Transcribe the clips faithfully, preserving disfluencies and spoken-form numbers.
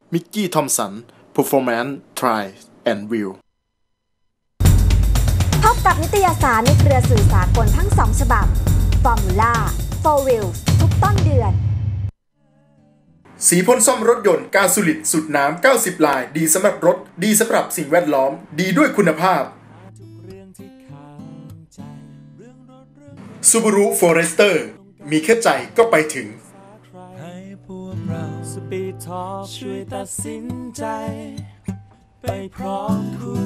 มิกกี้ทอมสัน Performance Trial and View พบกับนิตยสารในเครือสื่อสากลทั้งสองฉบับ Formula โฟร์ Wheels ทุกต้นเดือนสีพ่นซ่อมรถยนต์กาสูลิดสุดน้ำเก้าสิบลายดีสำหรับรถดีสำหรับสิ่งแวดล้อมดีด้วยคุณภาพ Subaru Forester มีแค่ใจก็ไปถึงให้พวกเรา Speed Talk ช่วยตัดสินใจไปพร้อมคุณ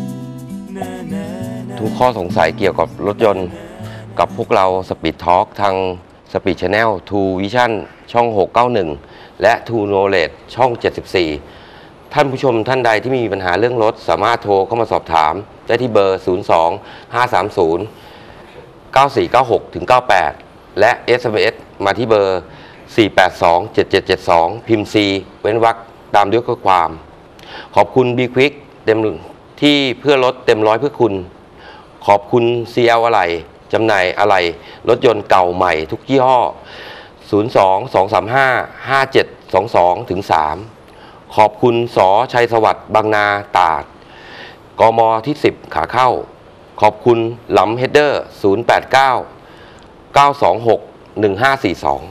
ทุกข้อสงสัยเกี่ยวกับรถยนต์กับพวกเรา Speed Talk ทาง Speed Channel True Vision ช่องหกเก้าหนึ่งและ True Knowledge ช่องเจ็ดสิบสี่ท่านผู้ชมท่านใดที่มีปัญหาเรื่องรถสามารถโทรเข้ามาสอบถามได้ที่เบอร์ ศูนย์ สอง ห้า สาม ศูนย์ เก้า สี่ เก้า หก เก้า แปด และ เอส เอ็ม เอส มาที่เบอร์ สี่ แปด สอง เจ็ด เจ็ด เจ็ด สอง พิมพ์ C เว้นวรรคตามด้วยข้อความขอบคุณ B Quick เต็มที่เพื่อลดเต็มร้อยเพื่อคุณขอบคุณ ซี แอล อะไหล่จำหน่ายอะไหล่รถยนต์เก่าใหม่ทุกยี่ห้อ ศูนย์ สอง สอง สาม ห้า ห้า เจ็ด สอง สอง ถึง สาม ขอบคุณสอชัยสวัสดิ์บางนาตราดกมที่สิบขาเข้าขอบคุณหลำเฮดเดอร์ ศูนย์ แปด เก้า เก้า สอง หก หนึ่ง ห้า สี่ สอง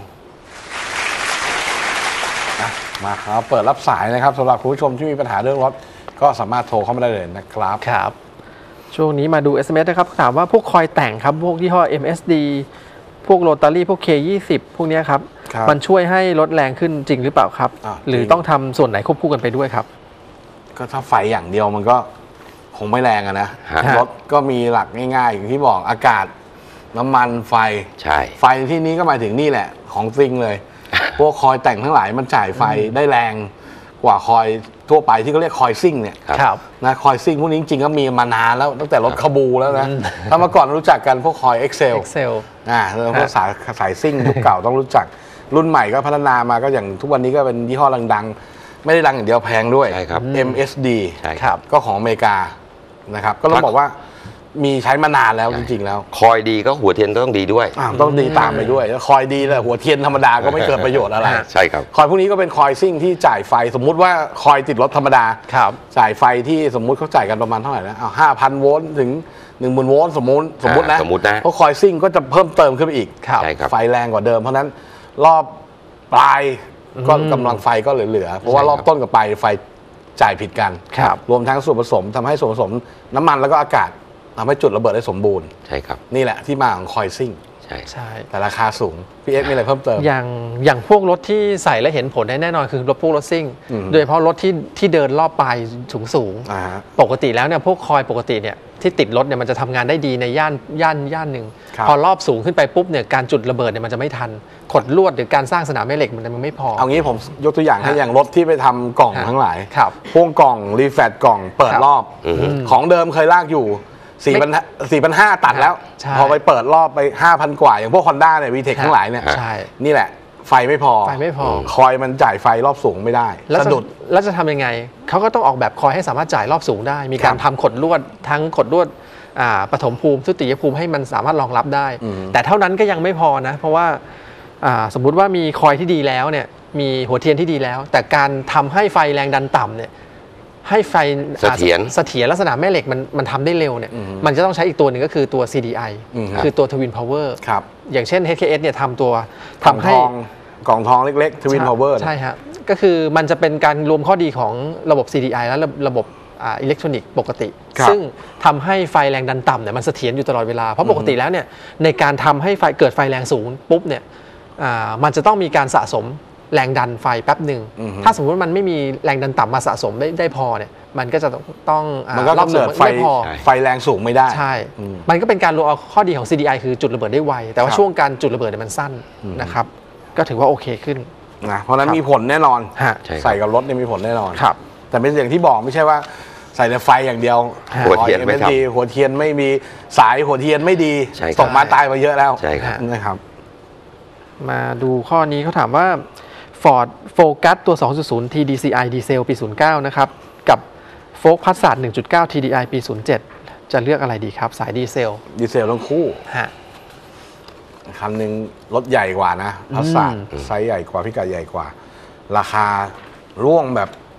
มาครับเปิดรับสายนะครับสำหรับคุณผู้ชมที่มีปัญหาเรื่องรถก็สามารถโทรเข้ามาได้เลยนะครับครับช่วงนี้มาดู เอส เอ็ม เอส นะครับถามว่าพวกคอยแต่งครับพวกยี่ห้อ เอ็ม เอส ดี พวกโรตารี่พวก เค ยี่สิบ พวกนี้ครับมันช่วยให้รถแรงขึ้นจริงหรือเปล่าครับหรือต้องทำส่วนไหนควบคู่กันไปด้วยครับก็ถ้าไฟอย่างเดียวมันก็คงไม่แรงอะนะรถก็มีหลักง่ายๆอย่างที่บอกอากาศน้ำมันไฟใช่ไฟที่นี้ก็หมายถึงนี่แหละของจริงเลยพวกคอยแต่งทั้งหลายมันจ่ายไฟได้แรงกว่าคอยทั่วไปที่เขาเรียกคอยซิ่งเนี่ยนะคอยซิ่งพวกนี้จริงๆก็มีมานานแล้วตั้งแต่รถคาบูแล้วนะถ้าเมื่อก่อนรู้จักกันพวกคอยเอ็กเซลอ่าแล้วพวกสายสายซิ่งยุคเก่าต้องรู้จักรุ่นใหม่ก็พัฒนามาก็อย่างทุกวันนี้ก็เป็นยี่ห้อดังๆไม่ได้ดังอย่างเดียวแพงด้วย เอ็ม เอส ดี ก็ของอเมริกานะครับก็ต้องบอกว่ามีใช้มานานแล้วจริงๆแล้วคอยดีก็หัวเทียนก็ต้องดีด้วยต้องดีตามไปด้วยแล้วคอยดีแต่หัวเทียนธรรมดาก็ไม่เกิดประโยชน์อะไรใช่ครับคอยพวกนี้ก็เป็นคอยซิ่งที่จ่ายไฟสมมุติว่าคอยติดรถธรรมดาจ่ายไฟที่สมมุติเขาจ่ายกันประมาณเท่าไหร่นะเอาห้าพันโวลต์ถึงหนึ่งหมื่นโวลต์สมมุติสมมุตินะสมมุตินะเพราะคอยซิ่งก็จะเพิ่มเติมขึ้นไปอีกไฟแรงกว่าเดิมเพราะนั้นรอบปลายก็กำลังไฟก็เหลือๆเพราะว่ารอบต้นกับปลายไฟจ่ายผิดกันรวมทั้งส่วนผสมทำให้ส่วนผสมน้ำมันแล้วก็อากาศทำให้จุดระเบิดได้สมบูรณ์ใช่ครับนี่แหละที่มาของคอยซิ่งใช่ใช่แต่ราคาสูงพี่เอ็กซ์มีอะไรเพิ่มเติมอย่างอย่างพวกรถที่ใส่และเห็นผลได้แน่นอนคือรถพวกรถซิ่งโดยเฉพาะรถที่ที่เดินรอบปลายสูงสูงปกติแล้วเนี่ยพวกคอยปกติเนี่ยที่ติดรถเนี่ยมันจะทำงานได้ดีในย่านย่านย่านหนึ่งพอรอบสูงขึ้นไปปุ๊บเนี่ยการจุดระเบิดเนี่ยมันจะไม่ทันขดลวดหรือการสร้างสนามแม่เหล็กมันมันไม่พอเอางี้ผมยกตัวอย่างให้อย่างรถที่ไปทำกล่องทั้งหลายพวกกล่องรีแฟตกล่องเปิดรอบของเดิมเคยลากอยู่สี่พันสี่พันห้าตัดแล้วพอไปเปิดรอบไปห้าพันกว่าอย่างพวก Honda เนี่ย วี เทค ทั้งหลายเนี่ยนี่แหละไฟไม่พอไฟไม่พอคอยมันจ่ายไฟรอบสูงไม่ได้สะดุดแล้วจะทำยังไงเขาก็ต้องออกแบบคอยให้สามารถจ่ายรอบสูงได้มีการทำขดลวดทั้งขดลวดปฐมภูมิทุติยภูมิให้มันสามารถรองรับได้แต่เท่านั้นก็ยังไม่พอนะเพราะว่าสมมุติว่ามีคอยที่ดีแล้วเนี่ยมีหัวเทียนที่ดีแล้วแต่การทำให้ไฟแรงดันต่ำเนี่ยให้ไฟเสถียรเสถียรลักษณะแม่เหล็กมันมันทำได้เร็วเนี่ยมันจะต้องใช้อีกตัวหนึ่งก็คือตัว ซี ดี ไอ คือตัว Twin Power อย่างเช่น เอช เค เอส เนี่ยทำตัวทำให้กล่องทองเล็กๆ Twin Power ใช่ครับก็คือมันจะเป็นการรวมข้อดีของระบบ ซี ดี ไอ และระบบอิเล็กทรอนิกส์ปกติซึ่งทำให้ไฟแรงดันต่ำเนี่ยมันเสถียรอยู่ตลอดเวลาเพราะปกติแล้วเนี่ยในการทำให้ไฟเกิดไฟแรงสูงปุ๊บเนี่ยมันจะต้องมีการสะสมแรงดันไฟแป๊บหนึ่งถ้าสมมติมันไม่มีแรงดันต่ำมาสะสมได้ได้พอเนี่ยมันก็จะต้องมันก็กำเนิดไฟไฟแรงสูงไม่ได้ใช่มันก็เป็นการรวมเอาข้อดีของ ซี ดี ไอ คือจุดระเบิดได้ไวแต่ว่าช่วงการจุดระเบิดเนี่ยมันสั้นนะครับก็ถือว่าโอเคขึ้นนะเพราะนั้นมีผลแน่นอนใส่กับรถเนี่ยมีผลแน่นอนแต่เป็นอย่างที่บอกไม่ใช่ว่าใส่แต่ไฟอย่างเดียวหัวเทียนไม่ดีหัวเทียนไม่มีสายหัวเทียนไม่ดีส่งมาตายมาเยอะแล้วนะครับมาดูข้อนี้เขาถามว่า Ford Focus ตัว สองจุดศูนย์ ที ดี ซี ไอ ดีเซลปีศูนย์เก้านะครับกับ Ford Passat หนึ่งจุดเก้า ที ดี ไอ ปีศูนย์เจ็ดจะเลือกอะไรดีครับสายดีเซลดีเซลทั้งคู่ฮะคันหนึ่งรถใหญ่กว่านะ Passat ไซส์ใหญ่กว่าพิกัดใหญ่กว่าราคาร่วงแบบ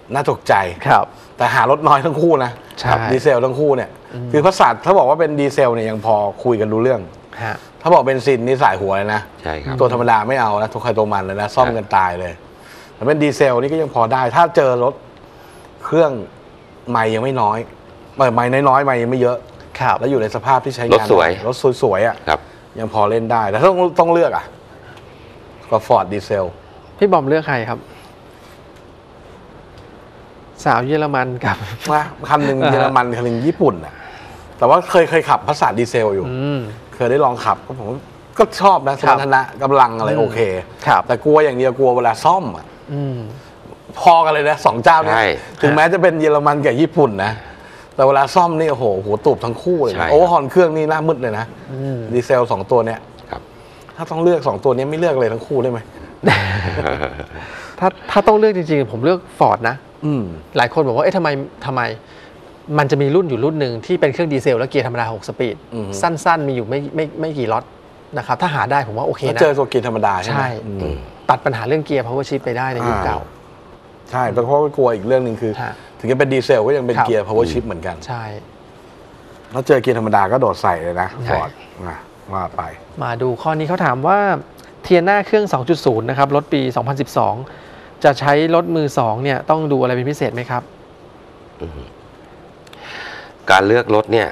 น่าตกใจครับแต่หารถน้อยทั้งคู่นะดีเซลทั้งคู่เนี่ยคือพัสสัทถ้าบอกว่าเป็นดีเซลเนี่ยยังพอคุยกันรู้เรื่องถ้าบอกเบนซินนี่สายหัวเลยนะใช่ครับตัวธรรมดาไม่เอานะตัวใครตัวมันเลยนะซ่อมกันตายเลยแต่เป็นดีเซลนี่ก็ยังพอได้ถ้าเจอรถเครื่องไม่ยังไม่น้อยไม่น้อยๆไม่ยังไม่เยอะแล้วอยู่ในสภาพที่ใช้งานรถสวยรถสวยๆอ่ะยังพอเล่นได้แต่ต้องต้องเลือกอ่ะก็ฟอร์ดดีเซลพี่บอมเลือกใครครับสาวเยอรมันกับว่าคันหนึ่งเยอรมันคันหนึ่งญี่ปุ่นอ่ะแต่ว่าเคยเคยขับพัสสัทดีเซลอยู่เคยได้ลองขับก็ผมก็ชอบนะสมรรถนะกำลังอะไรโอเคแต่กลัวอย่างเดียวกลัวเวลาซ่อมอ่ะพอกันเลยนะสองเจ้านี้ถึงแม้จะเป็นเยอรมันกับญี่ปุ่นนะแต่เวลาซ่อมนี่โอ้โหหัวตูบทั้งคู่เลยโอเวอร์ฮอร์นเครื่องนี่หน้ามืดเลยนะดีเซลสองตัวเนี้ยถ้าต้องเลือกสองตัวนี้ไม่เลือกเลยทั้งคู่ได้ไหมถ้าถ้าต้องเลือกจริงๆผมเลือกฟอร์ดนะหลายคนบอกว่าเอ๊ะทำไมทำไมมันจะมีรุ่นอยู่รุ่นหนึ่งที่เป็นเครื่องดีเซลและเกียร์ธรรมดาหกสปีดสั้นๆมีอยู่ไม่ไม่ไม่กี่ล็อตนะครับถ้าหาได้ผมว่าโอเคนะเจอตัวเกียร์ธรรมดาใช่ไหมตัดปัญหาเรื่องเกียร์ power shift ไปได้ในยุคเก่าใช่เพราะว่ากลัวอีกเรื่องหนึ่งคือถึงจะเป็นดีเซลก็ยังเป็นเกียร์ power shift เหมือนกันใช่แล้วเจอเกียร์ธรรมดาก็โดดใส่เลยนะฟอร์ดว่าไปมาดูข้อนี้เขาถามว่าเทียน่าเครื่อง สองจุดศูนย์ นะครับรถปีสองพันสิบสองจะใช้รถมือสองเนี่ยต้องดูอะไรเป็นพิเศษไหมครับการเลือกรถเนี่ย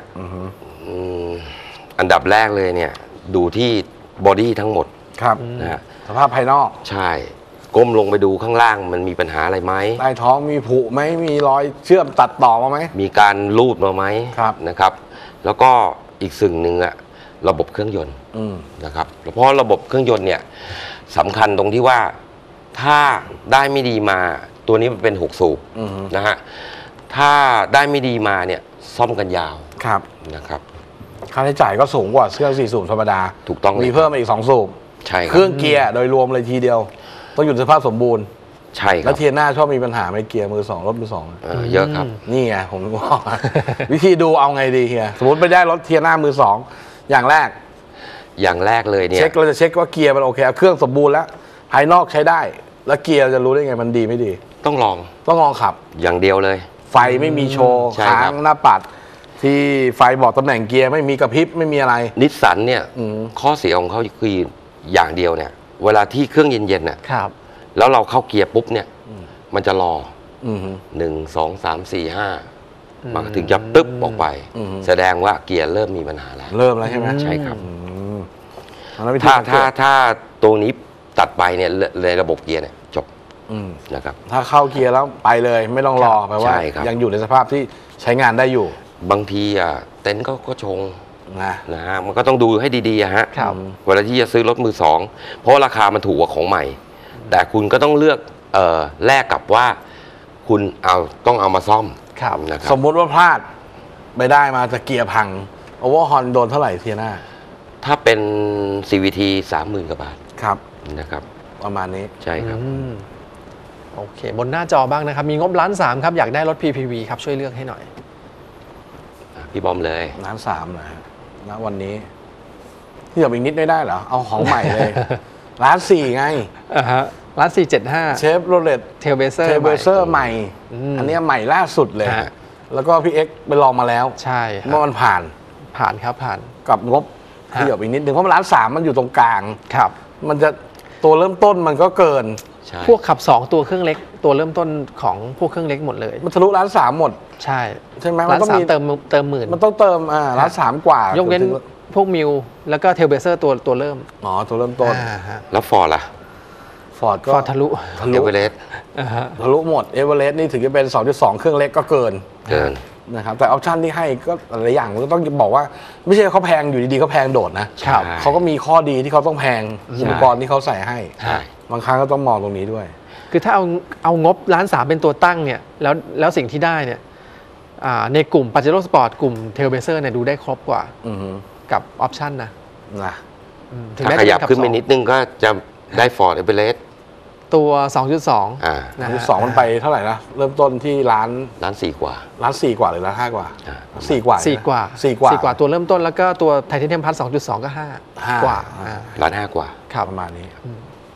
อันดับแรกเลยเนี่ยดูที่บอดี้ทั้งหมดครับนะฮะสภาพภายนอกใช่ก้มลงไปดูข้างล่างมันมีปัญหาอะไรไหมใต้ท้องมีผุไหมมีรอยเชื่อมตัดต่อมาไหมมีการลูดมาไหมนะครับแล้วก็อีกสิ่งหนึ่งอะระบบเครื่องยนต์นะครับเพราะระบบเครื่องยนต์เนี่ยสำคัญตรงที่ว่าถ้าได้ไม่ดีมาตัวนี้มันเป็นหกสูบนะฮะถ้าได้ไม่ดีมาเนี่ยซ่อมกันยาวครับนะครับค่าใช้จ่ายก็สูงกว่าเครื่องสี่สูบธรรมดาถูกต้องมีเพิ่มมาอีกสองสูบใช่เครื่องเกียร์โดยรวมเลยทีเดียวต้องอยู่ในสภาพสมบูรณ์ใช่ครับแล้วเทียน่าชอบมีปัญหาไม่เกียร์มือสองรถมือสองเยอะครับนี่ไงผมบอกวิธีดูเอาไงดีเฮียสมมติไปได้รถเทียน่ามือสองอย่างแรกอย่างแรกเลยเนี่ยเช็คเราจะเช็คว่าเกียร์มันโอเคเครื่องสมบูรณ์แล้วภายนอกใช้ได้แล้วเกียร์จะรู้ได้ไงมันดีไม่ดีต้องลองต้องลองขับอย่างเดียวเลยไฟไม่มีโชว์ค้างหน้าปัดที่ไฟบอกตำแหน่งเกียร์ไม่มีกระพริบไม่มีอะไรนิสสันเนี่ยข้อเสียของเขาคืออย่างเดียวเนี่ยเวลาที่เครื่องเย็นๆเนี่ยแล้วเราเข้าเกียร์ปุ๊บเนี่ยมันจะรอหนึ่งสองสามสี่ห้ามันถึงจะตึ๊บออกไปแสดงว่าเกียร์เริ่มมีปัญหาแล้วเริ่มแล้วใช่ไหมใช่ครับถ้าถ้าถ้าตรงนี้ตัดไปเนี่ยในระบบเกียร์เนี่ยจบนะครับถ้าเข้าเกียร์แล้วไปเลยไม่ต้องรอแปลว่ายังอยู่ในสภาพที่ใช้งานได้อยู่บางทีอ่ะเต็นท์ก็ก็ชงนะนะฮะมันก็ต้องดูให้ดีๆฮะเวลาที่จะซื้อรถมือสองเพราะราคามันถูกกว่าของใหม่แต่คุณก็ต้องเลือกเอ่อแลกกับว่าคุณเอาต้องเอามาซ่อมนะครับสมมุติว่าพลาดไม่ได้มาจะเกียร์พังโอเวอร์ฮอร์นโดนเท่าไหร่เทียน่าถ้าเป็น ซี วี ที สามหมื่นกว่าบาทครับนะครับประมาณนี้ใช่ครับโอเคบนหน้าจอบ้างนะครับมีงบล้านสามครับอยากได้รถ พี พี วี ครับช่วยเลือกให้หน่อยพี่บอมเลยล้านสามนะณวันนี้ที่จะอีกนิดไม่ได้เหรอเอาของใหม่เลยล้านสี่ไงอ่าฮะล้านสี่เจ็ดห้าเชฟโรเลตเทลเบเซอร์เทลเบเซอร์ใหม่อันนี้ใหม่ล่าสุดเลยแล้วก็พี่เอ็กไปลองมาแล้วใช่เมื่อมันผ่านผ่านครับผ่านกับงบที่อยู่อีกนิดนึงเพราะมันล้านสามมันอยู่ตรงกลางครับมันจะตัวเริ่มต้นมันก็เกินพวกขับสองตัวเครื่องเล็กตัวเริ่มต้นของพวกเครื่องเล็กหมดเลยมันทะลุล้านสามหมดใช่ใช่ไหมล้านสามเติมเติมหมื่นมันต้องเติมอ่าล้านสามกว่ายกเว้นพวกมิวแล้วก็เทลเบเซอร์ตัวตัวเริ่มอ๋อตัวเริ่มต้นแล้วฟอร์ดล่ะฟอร์ดก็ทะลุทะลุเอเวอเรสต์ทะลุหมดเอเวอเรสต์นี่ถึงจะเป็น สองจุดสอง เครื่องเล็กก็เกินเกินนะครับแต่ออปชั่นที่ให้ก็หลายอย่างมันก็ต้องบอกว่าไม่ใช่เขาแพงอยู่ดีๆเขาแพงโดดนะเขาก็มีข้อดีที่เขาต้องแพงอุปกรณ์ที่เขาใส่ให้บางครั้งก็ต้องมองตรงนี้ด้วยคือถ้าเอาเอางบล้านสามเป็นตัวตั้งเนี่ยแล้วแล้วสิ่งที่ได้เนี่ยในกลุ่ม Pajero Sport กลุ่ม Trailblazer เนี่ยดูได้ครบกว่ากับออปชั่นนะนะถ้าขยับขึ้นไปนิดนึงก็จะได้ Ford Everest ตัว สองจุดสองอ่าสองจุดสอง มันไปเท่าไหร่นะเริ่มต้นที่ล้านล้านสี่กว่าล้านสี่กว่าหรือล้านห้ากว่าสี่กว่าสี่กว่าสี่กว่าสี่กว่าตัวเริ่มต้นแล้วก็ตัวไทเทเนียมพลัส สองจุดสอง ก็ห้า กว่าล้านห้ากว่าประมาณนี้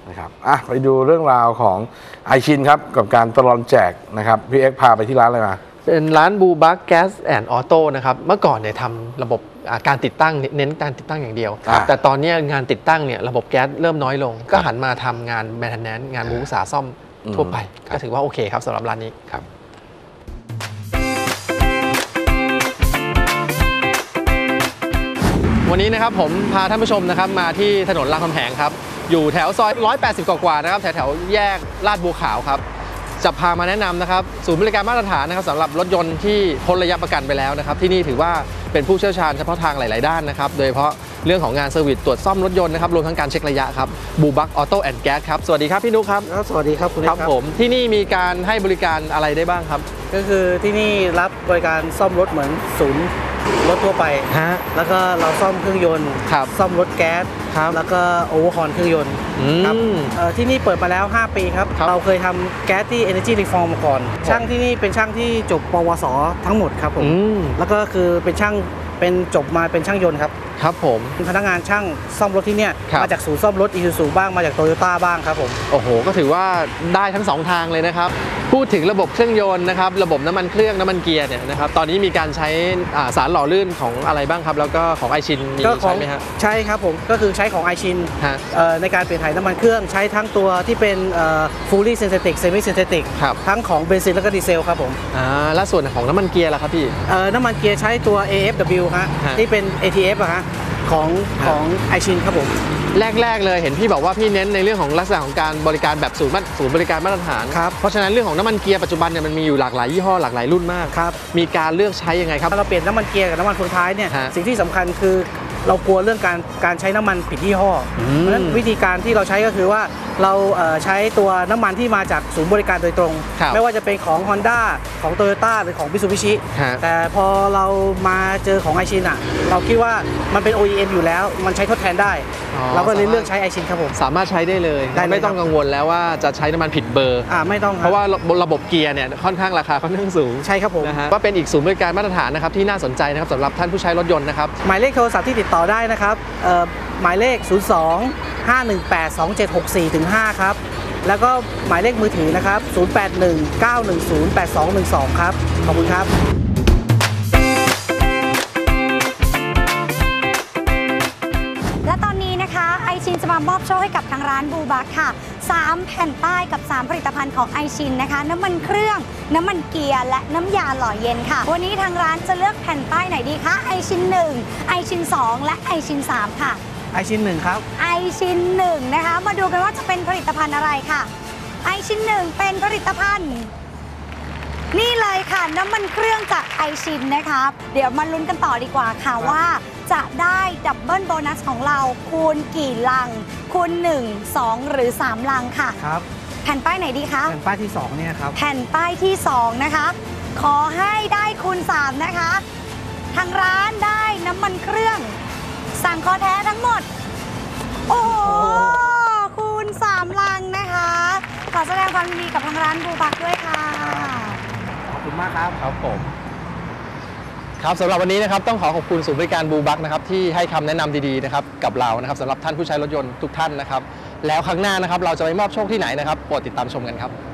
นะครับอ่ะไปดูเรื่องราวของไอชินครับกับการตลอดแจกนะครับพี่เอ็กพาไปที่ร้านอะไรมาเป็นร้านบูบักแก๊สแอนด์ออโต้นะครับเมื่อก่อนเนี่ยทำระบบการติดตั้งเน้นการติดตั้งอย่างเดียวแต่ตอนนี้งานติดตั้งเนี่ยระบบแก๊สเริ่มน้อยลงก็หันมาทำงานแมนเทนแนนซ์งานบูรษาซ่อมทั่วไปก็ถือว่าโอเคครับสำหรับร้านนี้ครับวันนี้นะครับผมพาท่านผู้ชมนะครับมาที่ถนนรามคำแหงครับอยู่แถวซอยหนึ่งร้อยแปดสิบกว่าๆนะครับแถวๆแยกลาดบัวขาวครับจะพามาแนะนำนะครับศูนย์บริการมาตรฐานนะครับสำหรับรถยนต์ที่พ้นระยะประกันไปแล้วนะครับที่นี่ถือว่าเป็นผู้เชี่ยวชาญเฉพาะทางหลายๆด้านนะครับโดยเฉพาะเรื่องของงานเซอร์วิสตรวจซ่อมรถยนต์นะครับรวมทั้งการเช็คระยะครับบูบักออโต้แอนด์แก๊สครับสวัสดีครับพี่นุ๊กครับสวัสดีครับคุณครับผมที่นี่มีการให้บริการอะไรได้บ้างครับก็คือที่นี่รับบริการซ่อมรถเหมือนศูนย์รถทั่วไปฮะแล้วก็เราซ่อมเครื่องยนต์ซ่อมรถแก๊สแล้วก็โอเวอร์ฮอลเครื่องยนต์ครับที่นี่เปิดมาแล้วห้าปีครับเราเคยทำแก๊สที่ Energy Reform มาก่อนช่างที่นี่เป็นช่างที่จบปวสทั้งหมดครับผมแล้วก็คือเป็นช่างเป็นจบมาเป็นช่างยนต์ครับครับผมพนักงานช่างซ่อมรถที่เนี่ยมาจากศูนย์ซ่อมรถอีซูซูบ้างมาจากโตโยต้าบ้างครับผมโอ้โหก็ถือว่าได้ทั้งสองทางเลยนะครับพูดถึงระบบเครื่องยนต์นะครับระบบน้ำมันเครื่องน้ำมันเกียร์เนี่ยนะครับตอนนี้มีการใช้สารหล่อลื่นของอะไรบ้างครับแล้วก็ของไอชินมีใช่ไหมฮะใช่ครับผมก็คือใช้ของไอชินในการเปลี่ยนถ่ายน้ำมันเครื่องใช้ทั้งตัวที่เป็น fully synthetic semi synthetic ทั้งของเบนซินแล้วก็ดีเซลครับผมอ่าแล้วส่วนของน้ำมันเกียร์ล่ะครับพี่น้ำมันเกียร์ใช้ตัว เอ เอฟ ดับเบิลยู ฮะที่เป็น เอ ที เอฟ อะฮะของของไอชินครับผมแรกๆเลยเห็นพี่บอกว่าพี่เน้นในเรื่องของลักษณะของการบริการแบบศูนย์ศูนย์บริการมาตรฐานครับเพราะฉะนั้นเรื่องของน้ำมันเกียร์ปัจจุบันเนี่ยมันมีอยู่หลากหลายยี่ห้อหลากหลายรุ่นมากครับมีการเลือกใช้ยังไงครับเราเปลี่ยนน้ำมันเกียร์กับน้ำมันเฟืองท้ายเนี่ยสิ่งที่สำคัญคือเรากลัวเรื่องการการใช้น้ำมันผิดยี่ห้อเพราะฉะนั้นวิธีการที่เราใช้ก็คือว่าเราใช้ตัวน้ำมันที่มาจากศูนย์บริการโดยตรงไม่ว่าจะเป็นของ Honda ของ Toyota หรือของ Mitsubishi แต่พอเรามาเจอของไอชินอ่ะเราคิดว่ามันเป็น โอ อี เอ็ม อยู่แล้วมันใช้ทดแทนได้เราก็เลยเลือกใช้ไอชินครับผมสามารถใช้ได้เลยไม่ต้องกังวลแล้วว่าจะใช้น้ำมันผิดเบอร์อ่าไม่ต้องเพราะว่าระบบเกียร์เนี่ยค่อนข้างราคาค่อนข้างสูงใช่ครับผมนะฮะก็เป็นอีกศูนย์บริการมาตรฐานนะครับที่น่าสนใจนะครับสำหรับท่านผู้ใช้รถยนต์นะครับหมายเลขโทรศัพท์ที่ติดต่อได้นะครับหมายเลขศูนย์ สอง ห้า หนึ่ง แปด สอง เจ็ด หก สี่ ถึง ห้าครับแล้วก็หมายเลขมือถือนะครับศูนย์ แปด หนึ่ง เก้า หนึ่ง ศูนย์ แปด สอง หนึ่ง สองครับขอบคุณครับและตอนนี้นะคะไอชินจะมามอบโชคให้กับทางร้านบูบักค่ะสามแผ่นป้ายกับสามผลิตภัณฑ์ของไอชินนะคะน้ำมันเครื่องน้ำมันเกียร์และน้ำยาหล่อเย็นค่ะวันนี้ทางร้านจะเลือกแผ่นป้ายไหนดีคะไอชินหนึ่งไอชินสองและไอชินสามค่ะไอชินหนึ่งครับไอชินหนึ่งนะคะมาดูกันว่าจะเป็นผลิตภัณฑ์อะไรค่ะไอชินหนึ่งเป็นผลิตภัณฑ์นี่เลยค่ะน้ำมันเครื่องจากไอชินนะคะเดี๋ยวมาลุ้นกันต่อดีกว่าค่ะว่าจะได้ดับเบิลโบนัสของเราคูณกี่ลังคูณหนึ่ง สองหรือสามลังค่ะครับแผ่นป้ายไหนดีคะแผ่นป้ายที่สองเนี่ยครับแผ่นป้ายที่สองนะคะขอให้ได้คูณสามนะคะทางร้านได้น้ำมันเครื่องสั่งคอแท้ทั้งหมดโอ้โหคูณสามลังนะคะขอแสดงความยินดีกับทางร้านบูบักด้วยค่ะขอบคุณมากครับครับผมครับสำหรับวันนี้นะครับต้องขอขอบคุณศูนย์บริการบูบักนะครับที่ให้คำแนะนำดีๆนะครับกับเรานะครับสำหรับท่านผู้ใช้รถยนต์ทุกท่านนะครับแล้วครั้งหน้านะครับเราจะไปมอบโชคที่ไหนนะครับโปรดติดตามชมกันครับ